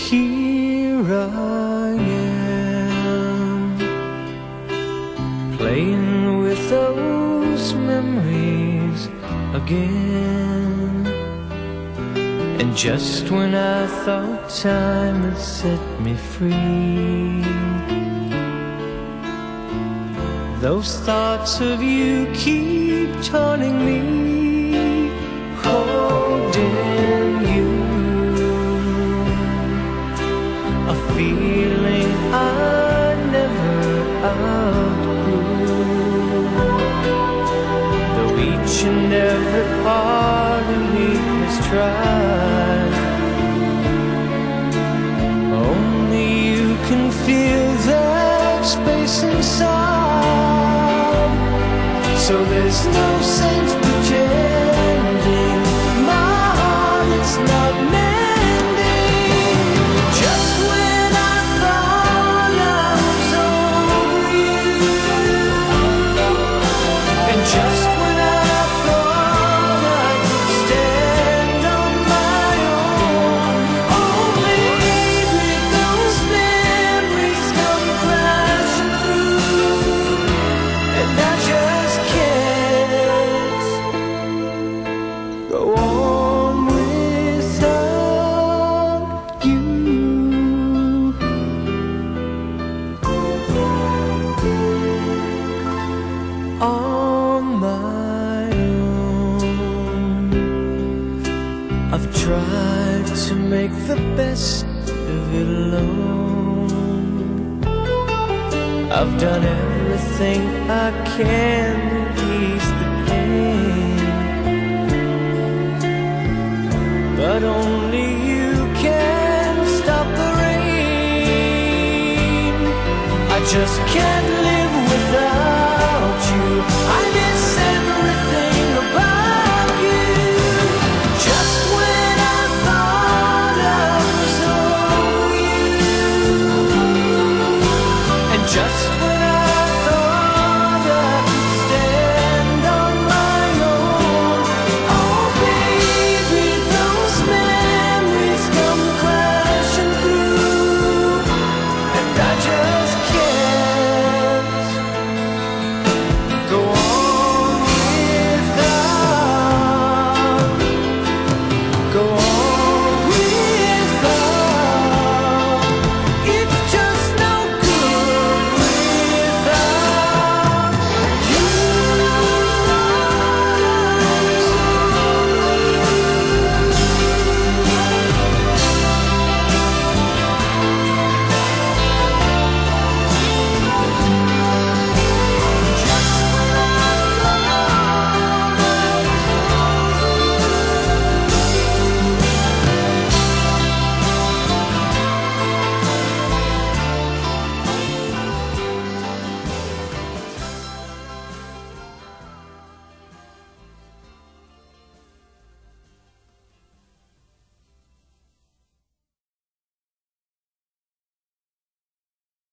here I am, playing with those memories again. And just when I thought time had set me free, those thoughts of you keep taunting me, holding you, a feeling I never outgrew. Though each and every part of me has tried, only you can feel that space inside. So there's no sense pretending my heart is not mending. Just when I thought I was over you, and just when I thought I could stand on my own, only those memories come crashing through, and I just can't go on without you. On my own, I've tried to make the best of it alone. I've done everything I can to ease the pain, but only you can stop the rain. I just can't